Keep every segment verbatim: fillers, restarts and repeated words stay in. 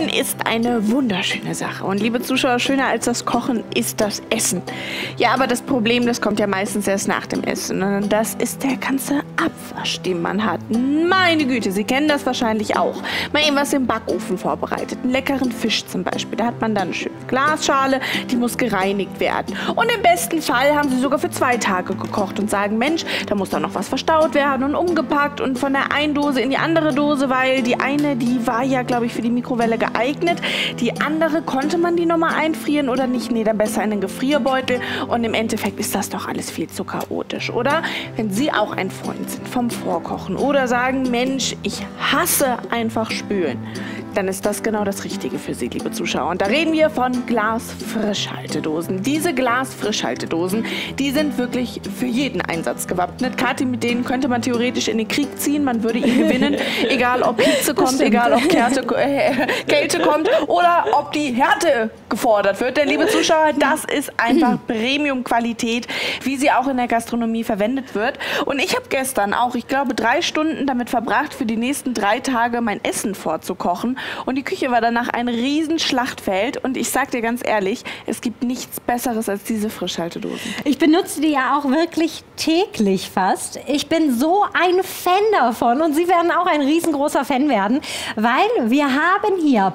Spülen ist eine wunderschöne Sache. Und liebe Zuschauer, schöner als das Kochen ist das Essen. Ja, aber das Problem, das kommt ja meistens erst nach dem Essen. Und das ist der ganze Abwasch, den man hat. Meine Güte, Sie kennen das wahrscheinlich auch. Mal eben was im Backofen vorbereitet. Einen leckeren Fisch zum Beispiel. Da hat man dann eine schöne Glasschale, die muss gereinigt werden. Und im besten Fall haben Sie sogar für zwei Tage gekocht und sagen, Mensch, da muss doch noch was verstaut werden und umgepackt und von der einen Dose in die andere Dose, weil die eine, die war ja, glaube ich, für die Mikrowelle geeignet. Die andere, konnte man die nochmal einfrieren oder nicht? Nee, dann besser in den Gefrierbeutel. Und im Endeffekt ist das doch alles viel zu chaotisch, oder? Wenn Sie auch ein Freund sind vom Vorkochen oder sagen, Mensch, ich hasse einfach Spülen, dann ist das genau das Richtige für Sie, liebe Zuschauer. Und da reden wir von Glas-Frischhaltedosen. Diese Glas-Frischhaltedosen, die sind wirklich für jeden Einsatz gewappnet. Kathi, mit denen könnte man theoretisch in den Krieg ziehen. Man würde ihn gewinnen, egal ob Hitze kommt, egal ob Kälte, äh, Kälte kommt oder ob die Härte gefordert wird. Denn, liebe Zuschauer, das ist einfach Premium-Qualität, wie sie auch in der Gastronomie verwendet wird. Und ich habe gestern auch, ich glaube, drei Stunden damit verbracht, für die nächsten drei Tage mein Essen vorzukochen. Und die Küche war danach ein Riesenschlachtfeld. Und ich sag dir ganz ehrlich, es gibt nichts Besseres als diese Frischhaltedosen. Ich benutze die ja auch wirklich täglich fast. Ich bin so ein Fan davon und Sie werden auch ein riesengroßer Fan werden, weil wir haben hier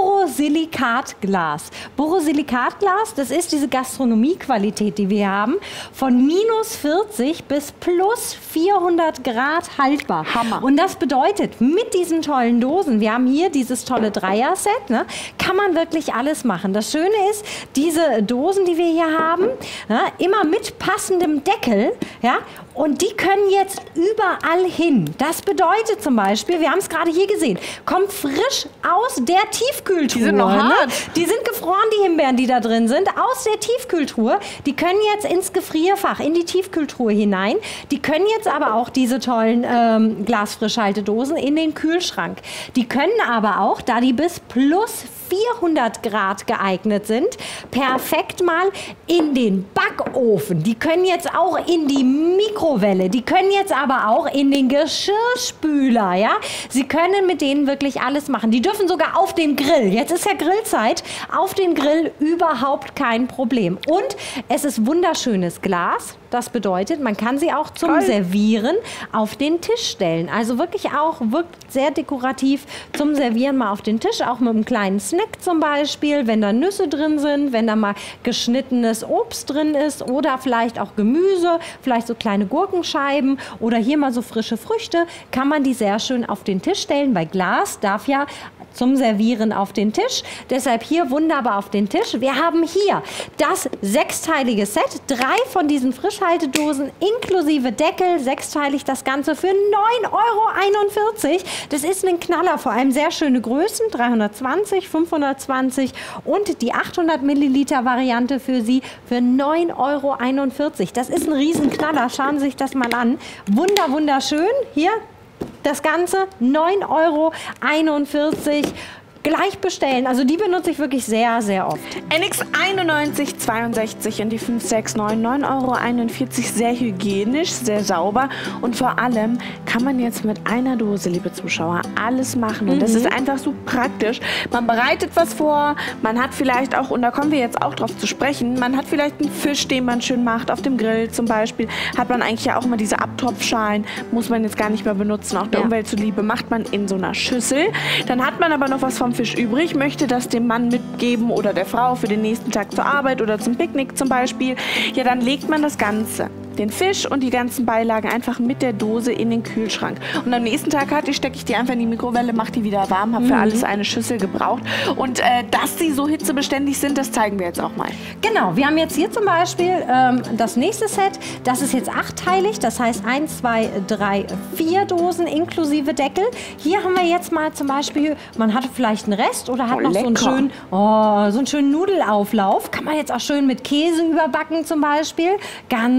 Borosilikatglas. Borosilikatglas, das ist diese Gastronomiequalität, die wir haben, von minus vierzig bis plus vierhundert Grad haltbar. Hammer. Und das bedeutet, mit diesen tollen Dosen, wir haben hier dieses tolle Dreier-Set, ne, kann man wirklich alles machen. Das Schöne ist, diese Dosen, die wir hier haben, ne, immer mit passendem Deckel, ja, und die können jetzt überall hin. Das bedeutet zum Beispiel, wir haben es gerade hier gesehen, kommt frisch aus der Tiefkühltruhe. Die sind noch hart. Ne? Die sind gefroren, die Himbeeren, die da drin sind, aus der Tiefkühltruhe. Die können jetzt ins Gefrierfach, in die Tiefkühltruhe hinein. Die können jetzt aber auch diese tollen ähm, Glasfrischhaltedosen in den Kühlschrank. Die können aber auch, da die bis plus vierhundert Grad geeignet sind, perfekt mal in den Backofen. Die können jetzt auch in die Mikrowelle. Die können jetzt aber auch in den Geschirrspüler. Ja? Sie können mit denen wirklich alles machen. Die dürfen sogar auf den Grill. Jetzt ist ja Grillzeit. Auf den Grill überhaupt kein Problem. Und es ist wunderschönes Glas. Das bedeutet, man kann sie auch zum Toll. Servieren auf den Tisch stellen. Also wirklich auch, wirkt sehr dekorativ zum Servieren mal auf den Tisch, auch mit einem kleinen Snack zum Beispiel, wenn da Nüsse drin sind, wenn da mal geschnittenes Obst drin ist oder vielleicht auch Gemüse, vielleicht so kleine Gurkenscheiben oder hier mal so frische Früchte, kann man die sehr schön auf den Tisch stellen, weil Glas darf ja zum Servieren auf den Tisch. Deshalb hier wunderbar auf den Tisch. Wir haben hier das sechsteilige Set, drei von diesen Frischhaltedosen inklusive Deckel, sechsteilig das Ganze für neun Euro einundvierzig. Das ist ein Knaller, vor allem sehr schöne Größen, dreihundertzwanzig, fünfhundertzwanzig und die achthundert Milliliter Variante für Sie für neun Euro einundvierzig. Das ist ein Riesenknaller, schauen Sie sich das mal an. Wunder, wunderschön, hier das Ganze neun Euro einundvierzig. Gleich bestellen. Also die benutze ich wirklich sehr, sehr oft. N X einundneunzig zweiundsechzig und die fünf sechs neun, neun Euro einundvierzig. Sehr hygienisch, sehr sauber und vor allem kann man jetzt mit einer Dose, liebe Zuschauer, alles machen. Und mhm. das ist einfach so praktisch. Man bereitet was vor, man hat vielleicht auch, und da kommen wir jetzt auch drauf zu sprechen, man hat vielleicht einen Fisch, den man schön macht, auf dem Grill zum Beispiel, hat man eigentlich ja auch immer diese Abtropfschalen, muss man jetzt gar nicht mehr benutzen, auch der ja. Umwelt zuliebe, macht man in so einer Schüssel. Dann hat man aber noch was vom Fisch übrig, möchte das dem Mann mitgeben oder der Frau für den nächsten Tag zur Arbeit oder zum Picknick zum Beispiel, ja, dann legt man das Ganze, den Fisch und die ganzen Beilagen einfach mit der Dose in den Kühlschrank. Und am nächsten Tag hatte ich, stecke ich die einfach in die Mikrowelle, mache die wieder warm, habe für mhm. alles eine Schüssel gebraucht. Und äh, dass sie so hitzebeständig sind, das zeigen wir jetzt auch mal. Genau, wir haben jetzt hier zum Beispiel ähm, das nächste Set. Das ist jetzt achtteilig, das heißt eins, zwei, drei, vier Dosen inklusive Deckel. Hier haben wir jetzt mal zum Beispiel, man hatte vielleicht einen Rest oder hat oh, noch so einen, schönen, oh, so einen schönen Nudelauflauf. Kann man jetzt auch schön mit Käse überbacken zum Beispiel. Ganz, ganz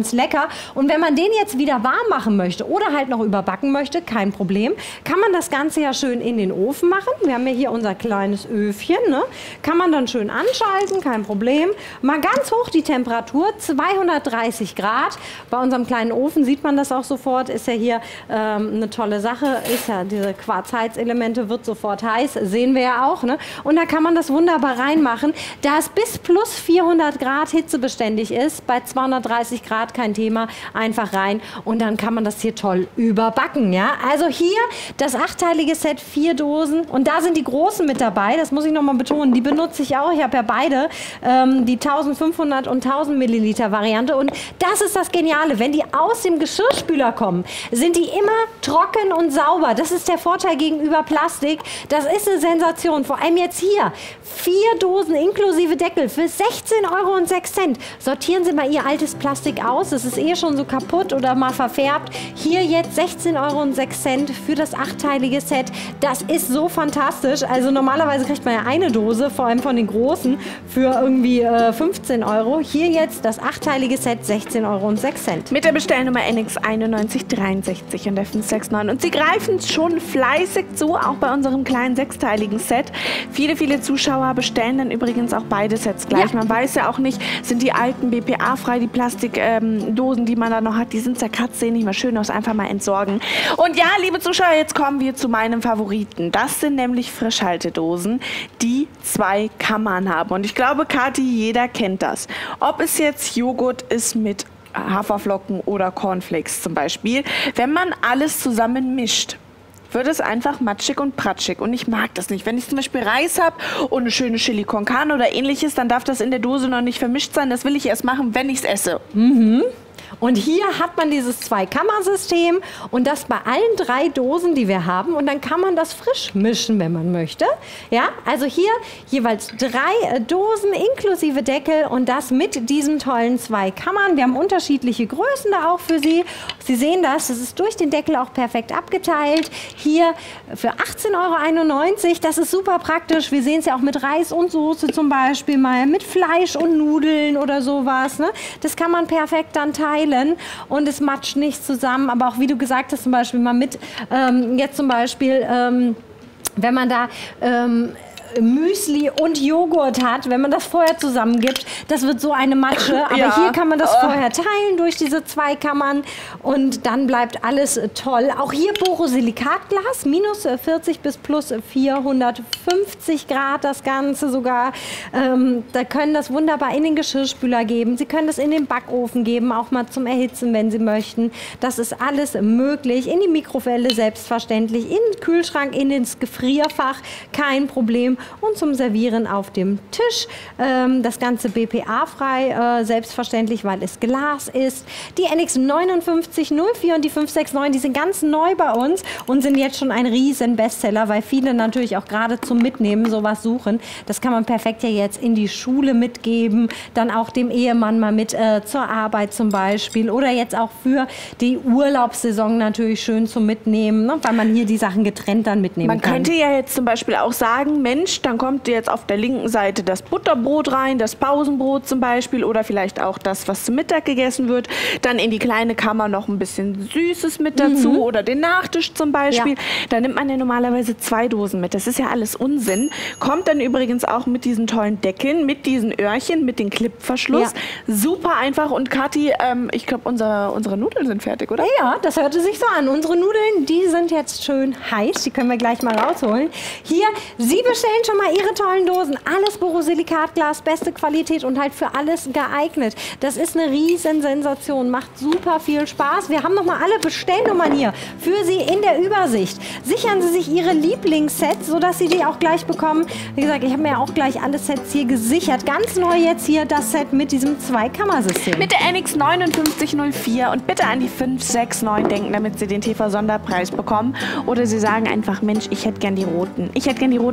ganz lecker. Und wenn man den jetzt wieder warm machen möchte oder halt noch überbacken möchte, kein Problem, kann man das Ganze ja schön in den Ofen machen. Wir haben ja hier unser kleines Öfchen, ne? Kann man dann schön anschalten, kein Problem. Mal ganz hoch die Temperatur, zweihundertdreißig Grad. Bei unserem kleinen Ofen sieht man das auch sofort, ist ja hier ähm, eine tolle Sache, ist ja diese Quarzheizelemente, wird sofort heiß, sehen wir ja auch, ne? Und da kann man das wunderbar reinmachen, da es bis plus vierhundert Grad hitzebeständig ist, bei zweihundertdreißig Grad kein Thema, einfach rein und dann kann man das hier toll überbacken, ja? Also hier das achtteilige Set, vier Dosen und da sind die großen mit dabei, das muss ich noch mal betonen, die benutze ich auch, ich habe ja beide, ähm, die eintausendfünfhundert und tausend Milliliter Variante und das ist das Geniale, wenn die aus dem Geschirrspüler kommen, sind die immer trocken und sauber, das ist der Vorteil gegenüber Plastik, das ist eine Sensation, vor allem jetzt hier, vier Dosen inklusive Deckel für sechzehn Euro und sechs Cent. Sortieren Sie mal Ihr altes Plastik aus, das ist eh schon so kaputt oder mal verfärbt. Hier jetzt sechzehn Euro und sechs Cent für das achtteilige Set. Das ist so fantastisch. Also normalerweise kriegt man ja eine Dose, vor allem von den großen, für irgendwie äh, fünfzehn Euro. Hier jetzt das achtteilige Set, sechzehn Euro und sechs Cent. Mit der Bestellnummer N X einundneunzig dreiundsechzig und der fünf sechs neun. Und Sie greifen schon fleißig zu, auch bei unserem kleinen sechsteiligen Set. Viele, viele Zuschauer bestellen dann übrigens auch beide Sets gleich. Ja. Man weiß ja auch nicht, sind die alten B P A-frei, die Plastikdosen, ähm, die man da noch hat, die sind zerkratzt, sehen nicht mehr schön aus, einfach mal entsorgen. Und ja, liebe Zuschauer, jetzt kommen wir zu meinem Favoriten. Das sind nämlich Frischhaltedosen, die zwei Kammern haben. Und ich glaube, Kathi, jeder kennt das. Ob es jetzt Joghurt ist mit Haferflocken oder Cornflakes zum Beispiel. Wenn man alles zusammen mischt, wird es einfach matschig und pratschig. Und ich mag das nicht. Wenn ich zum Beispiel Reis habe und eine schöne Chili con Carne oder ähnliches, dann darf das in der Dose noch nicht vermischt sein. Das will ich erst machen, wenn ich es esse. Mhm. Und hier hat man dieses Zwei-Kammer-System und das bei allen drei Dosen, die wir haben. Und dann kann man das frisch mischen, wenn man möchte. Ja, also hier jeweils drei Dosen inklusive Deckel und das mit diesen tollen zwei Kammern. Wir haben unterschiedliche Größen da auch für Sie. Sie sehen das, das ist durch den Deckel auch perfekt abgeteilt. Hier für achtzehn Euro einundneunzig, das ist super praktisch. Wir sehen es ja auch mit Reis und Soße zum Beispiel mal, mit Fleisch und Nudeln oder sowas. Ne? Das kann man perfekt dann teilen. Und es matscht nicht zusammen, aber auch wie du gesagt hast, zum Beispiel mal mit, ähm, jetzt zum Beispiel, ähm, wenn man da ähm, Müsli und Joghurt hat, wenn man das vorher zusammengibt, das wird so eine Matsche. Aber ja. Hier kann man das vorher teilen durch diese zwei Kammern und dann bleibt alles toll. Auch hier Borosilikatglas, minus vierzig bis plus vierhundertfünfzig Grad das Ganze sogar. Ähm, da können das wunderbar in den Geschirrspüler geben. Sie können das in den Backofen geben, auch mal zum Erhitzen, wenn Sie möchten. Das ist alles möglich. In die Mikrowelle selbstverständlich, in den Kühlschrank, in ins Gefrierfach, kein Problem. Und zum Servieren auf dem Tisch. Ähm, das Ganze B P A-frei, äh, selbstverständlich, weil es Glas ist. Die N X neunundfünfzig null vier und die fünf sechs neun, die sind ganz neu bei uns und sind jetzt schon ein riesen Bestseller, weil viele natürlich auch gerade zum Mitnehmen sowas suchen. Das kann man perfekt ja jetzt in die Schule mitgeben, dann auch dem Ehemann mal mit äh, zur Arbeit zum Beispiel oder jetzt auch für die Urlaubssaison natürlich schön zum Mitnehmen, ne? Weil man hier die Sachen getrennt dann mitnehmen man kann. Man könnte ja jetzt zum Beispiel auch sagen, Mensch, dann kommt jetzt auf der linken Seite das Butterbrot rein, das Pausenbrot zum Beispiel oder vielleicht auch das, was zum Mittag gegessen wird. Dann in die kleine Kammer noch ein bisschen Süßes mit dazu mhm. oder den Nachtisch zum Beispiel. Ja. Da nimmt man ja normalerweise zwei Dosen mit. Das ist ja alles Unsinn. Kommt dann übrigens auch mit diesen tollen Deckeln, mit diesen Öhrchen, mit dem Clipverschluss. Ja. Super einfach. Und Kathi, ähm, ich glaube, unsere, unsere Nudeln sind fertig, oder? Ja, das hörte sich so an. Unsere Nudeln, die sind jetzt schön heiß. Die können wir gleich mal rausholen. Hier, Sie bestellen schon mal Ihre tollen Dosen. Alles Borosilikatglas, beste Qualität und halt für alles geeignet. Das ist eine riesen Sensation. Macht super viel Spaß. Wir haben noch mal alle Bestellnummern hier für Sie in der Übersicht. Sichern Sie sich Ihre Lieblingssets, sodass Sie die auch gleich bekommen. Wie gesagt, ich habe mir ja auch gleich alle Sets hier gesichert. Ganz neu jetzt hier das Set mit diesem Zwei-Kammer-System. Mit der N X neunundfünfzig null vier und bitte an die fünf sechs neun denken, damit Sie den T V-Sonderpreis bekommen. Oder Sie sagen einfach, Mensch, ich hätte gern die roten. Ich hätte gern die roten und die blauen.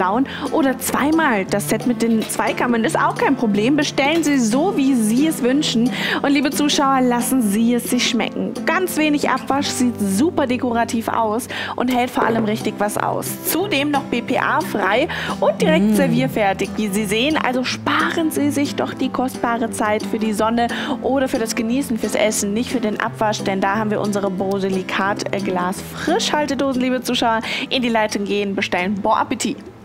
klauen oder zweimal. Das Set mit den Zweikammern ist auch kein Problem. Bestellen Sie so, wie Sie es wünschen. Und liebe Zuschauer, lassen Sie es sich schmecken. Ganz wenig Abwasch, sieht super dekorativ aus und hält vor allem richtig was aus. Zudem noch B P A-frei und direkt mm. servierfertig, wie Sie sehen. Also sparen Sie sich doch die kostbare Zeit für die Sonne oder für das Genießen, fürs Essen, nicht für den Abwasch, denn da haben wir unsere Borosilicate Glas Frischhaltedosen, liebe Zuschauer. In die Leitung gehen, bestellen. Bon Appetit!